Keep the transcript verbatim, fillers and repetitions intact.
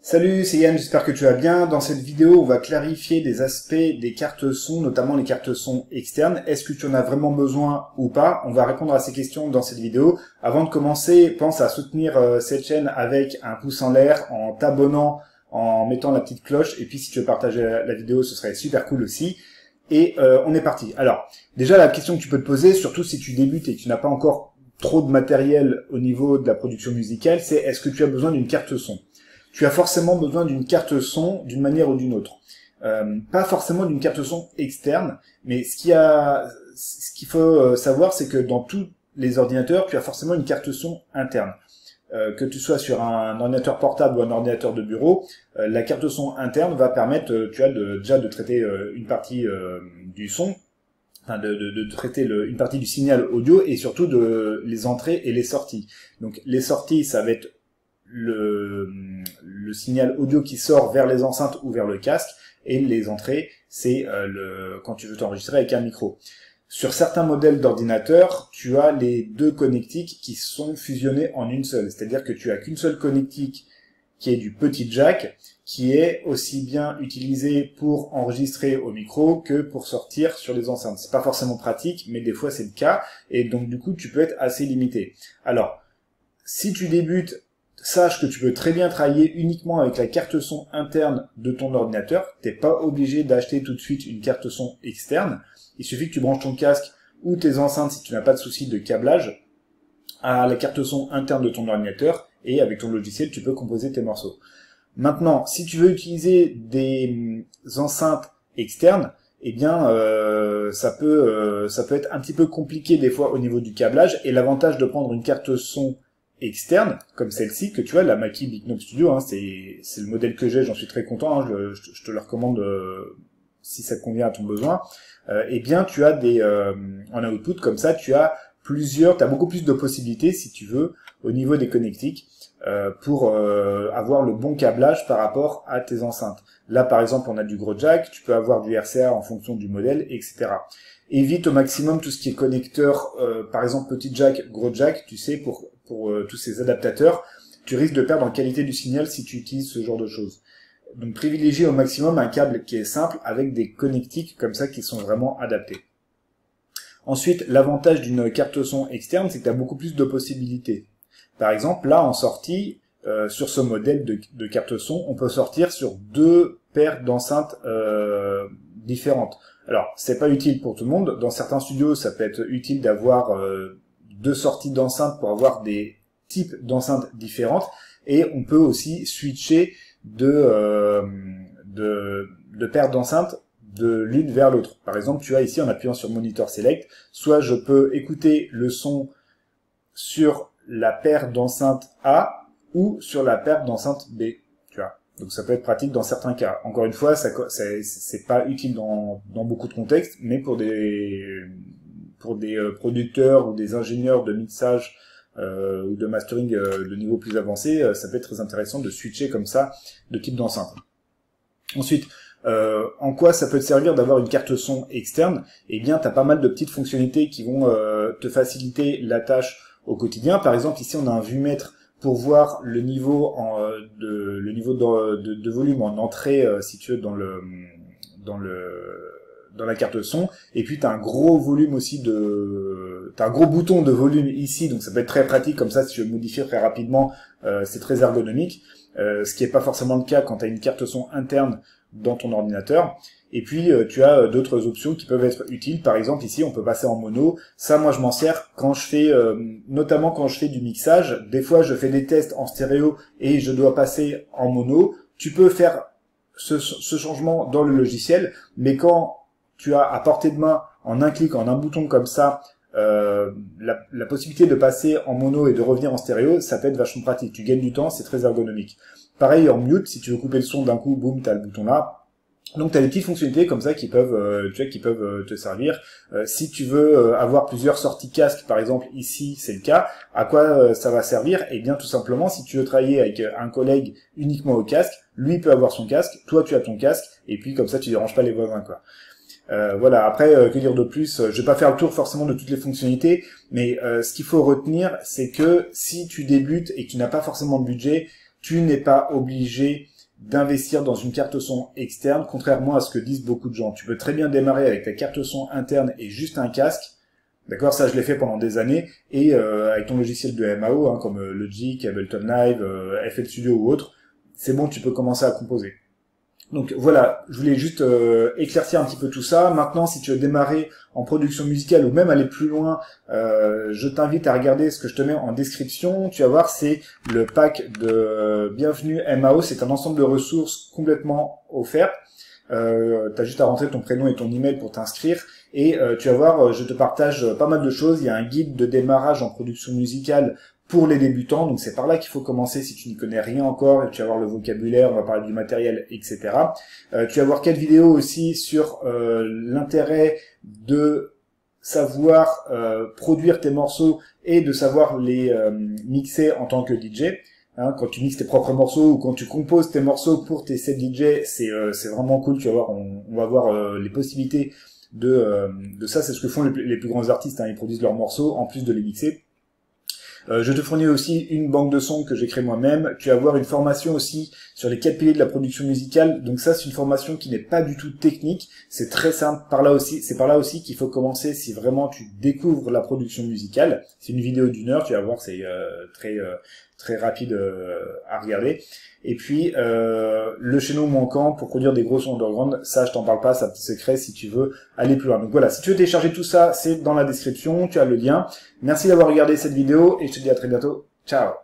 Salut, c'est Yann, j'espère que tu vas bien. Dans cette vidéo, on va clarifier des aspects des cartes son, notamment les cartes son externes. Est-ce que tu en as vraiment besoin ou pas? On va répondre à ces questions dans cette vidéo. Avant de commencer, pense à soutenir euh, cette chaîne avec un pouce en l'air, en t'abonnant, en mettant la petite cloche. Et puis si tu veux partager la, la vidéo, ce serait super cool aussi. Et euh, on est parti. Alors, déjà la question que tu peux te poser, surtout si tu débutes et que tu n'as pas encore trop de matériel au niveau de la production musicale, c'est est-ce que tu as besoin d'une carte son? Tu as forcément besoin d'une carte son d'une manière ou d'une autre. Euh, pas forcément d'une carte son externe, mais ce qu'il y a, ce qu'il faut savoir, c'est que dans tous les ordinateurs, tu as forcément une carte son interne. Euh, que tu sois sur un ordinateur portable ou un ordinateur de bureau, euh, la carte son interne va permettre, euh, tu as de, déjà de traiter euh, une partie euh, du son, enfin de, de, de traiter le, une partie du signal audio et surtout de les entrées et les sorties. Donc les sorties, ça va être Le, le signal audio qui sort vers les enceintes ou vers le casque, et les entrées, c'est euh, le quand tu veux t'enregistrer avec un micro. Sur certains modèles d'ordinateurs, tu as les deux connectiques qui sont fusionnés en une seule, c'est-à-dire que tu as qu'une seule connectique qui est du petit jack, qui est aussi bien utilisé pour enregistrer au micro que pour sortir sur les enceintes. C'est pas forcément pratique, mais des fois c'est le cas, et donc du coup tu peux être assez limité. Alors, si tu débutes, sache que tu peux très bien travailler uniquement avec la carte son interne de ton ordinateur. T'es pas obligé d'acheter tout de suite une carte son externe. Il suffit que tu branches ton casque ou tes enceintes, si tu n'as pas de souci de câblage, à la carte son interne de ton ordinateur, et avec ton logiciel, tu peux composer tes morceaux. Maintenant, si tu veux utiliser des enceintes externes, eh bien, euh, ça peut, euh, ça peut être un petit peu compliqué des fois au niveau du câblage, et l'avantage de prendre une carte son externe, comme celle-ci, que tu as, la Mackie Big Note Studio, hein, c'est c'est le modèle que j'ai, j'en suis très content, hein, je, je, je te le recommande euh, si ça convient à ton besoin, euh, eh bien tu as des, euh, en output comme ça, tu as plusieurs, tu as beaucoup plus de possibilités, si tu veux, au niveau des connectiques, euh, pour euh, avoir le bon câblage par rapport à tes enceintes. Là, par exemple, on a du gros jack, tu peux avoir du R C A en fonction du modèle, et cetera. Évite au maximum tout ce qui est connecteur, euh, par exemple petit jack, gros jack, tu sais, pour pour euh, tous ces adaptateurs, tu risques de perdre en qualité du signal si tu utilises ce genre de choses. Donc privilégie au maximum un câble qui est simple avec des connectiques comme ça qui sont vraiment adaptés. Ensuite, l'avantage d'une carte son externe, c'est que tu as beaucoup plus de possibilités. Par exemple, là en sortie, euh, sur ce modèle de, de carte son, on peut sortir sur deux paires d'enceintes euh, différentes. Alors, c'est pas utile pour tout le monde. Dans certains studios, ça peut être utile d'avoir euh, deux sorties d'enceintes pour avoir des types d'enceintes différentes, et on peut aussi switcher de euh, de, de paires d'enceintes de l'une vers l'autre. Par exemple, tu as ici en appuyant sur Monitor Select, soit je peux écouter le son sur la paire d'enceintes A ou sur la paire d'enceintes B, tu vois. Donc ça peut être pratique dans certains cas. Encore une fois, ça c'est pas utile dans dans beaucoup de contextes, mais pour des pour des producteurs ou des ingénieurs de mixage euh, ou de mastering euh, de niveau plus avancé, euh, ça peut être très intéressant de switcher comme ça de type d'enceinte. Ensuite, euh, en quoi ça peut te servir d'avoir une carte son externe? Eh bien, tu as pas mal de petites fonctionnalités qui vont euh, te faciliter la tâche au quotidien. Par exemple, ici, on a un vumètre pour voir le niveau en, de le niveau de, de, de volume en entrée, euh, si tu veux, dans le dans le dans la carte son, et puis tu as un gros volume aussi de... T'as un gros bouton de volume ici, donc ça peut être très pratique, comme ça, si tu veux modifier très rapidement, euh, c'est très ergonomique, euh, ce qui n'est pas forcément le cas quand tu as une carte son interne dans ton ordinateur. Et puis, euh, tu as euh, d'autres options qui peuvent être utiles, par exemple, ici, on peut passer en mono. Ça, moi, je m'en sers quand je fais, euh, notamment quand je fais du mixage. Des fois, je fais des tests en stéréo et je dois passer en mono. Tu peux faire ce, ce changement dans le logiciel, mais quand tu as à portée de main, en un clic, en un bouton comme ça, euh, la, la possibilité de passer en mono et de revenir en stéréo, ça peut être vachement pratique. Tu gagnes du temps, c'est très ergonomique. Pareil en mute, si tu veux couper le son d'un coup, boum, tu as le bouton là. Donc tu as des petites fonctionnalités comme ça qui peuvent, euh, tu vois, qui peuvent euh, te servir. Euh, si tu veux euh, avoir plusieurs sorties casque, par exemple ici c'est le cas, à quoi euh, ça va servir? Eh bien tout simplement, si tu veux travailler avec un collègue uniquement au casque, lui peut avoir son casque, toi tu as ton casque, et puis comme ça tu déranges pas les voisins, quoi. Euh, voilà, après, euh, que dire de plus? Je vais pas faire le tour forcément de toutes les fonctionnalités, mais euh, ce qu'il faut retenir, c'est que si tu débutes et que tu n'as pas forcément de budget, tu n'es pas obligé d'investir dans une carte son externe, contrairement à ce que disent beaucoup de gens. Tu peux très bien démarrer avec ta carte son interne et juste un casque. D'accord, ça je l'ai fait pendant des années, et euh, avec ton logiciel de M A O, hein, comme euh, Logic, Ableton Live, euh, F L Studio ou autre, c'est bon, tu peux commencer à composer. Donc voilà, je voulais juste euh, éclaircir un petit peu tout ça. Maintenant, si tu veux démarrer en production musicale ou même aller plus loin, euh, je t'invite à regarder ce que je te mets en description. Tu vas voir, c'est le pack de Bienvenue M A O. C'est un ensemble de ressources complètement offertes. Euh, tu as juste à rentrer ton prénom et ton email pour t'inscrire. Et euh, tu vas voir, je te partage pas mal de choses. Il y a un guide de démarrage en production musicale pour les débutants, donc c'est par là qu'il faut commencer si tu n'y connais rien encore, et tu vas voir le vocabulaire, on va parler du matériel, et cetera. Euh, tu vas voir quatre vidéos aussi sur euh, l'intérêt de savoir euh, produire tes morceaux et de savoir les euh, mixer en tant que D J. Hein, quand tu mixes tes propres morceaux ou quand tu composes tes morceaux pour tes sets D J, c'est euh, c'est vraiment cool. Tu vas voir, on, on va voir euh, les possibilités de euh, de ça. C'est ce que font les, les plus grands artistes. Hein, ils produisent leurs morceaux en plus de les mixer. Euh, je te fournis aussi une banque de sons que j'ai créée moi-même. Tu vas avoir une formation aussi sur les quatre piliers de la production musicale. Donc ça, c'est une formation qui n'est pas du tout technique. C'est très simple. Par là aussi, c'est par là aussi qu'il faut commencer si vraiment tu découvres la production musicale. C'est une vidéo d'une heure. Tu vas voir, c'est euh, très euh, très rapide euh, à regarder. Et puis euh, le chaînon manquant pour produire des gros sons underground, ça je t'en parle pas, c'est un petit secret si tu veux aller plus loin. Donc voilà, si tu veux télécharger tout ça, c'est dans la description, tu as le lien. Merci d'avoir regardé cette vidéo et je te dis à très bientôt. Ciao.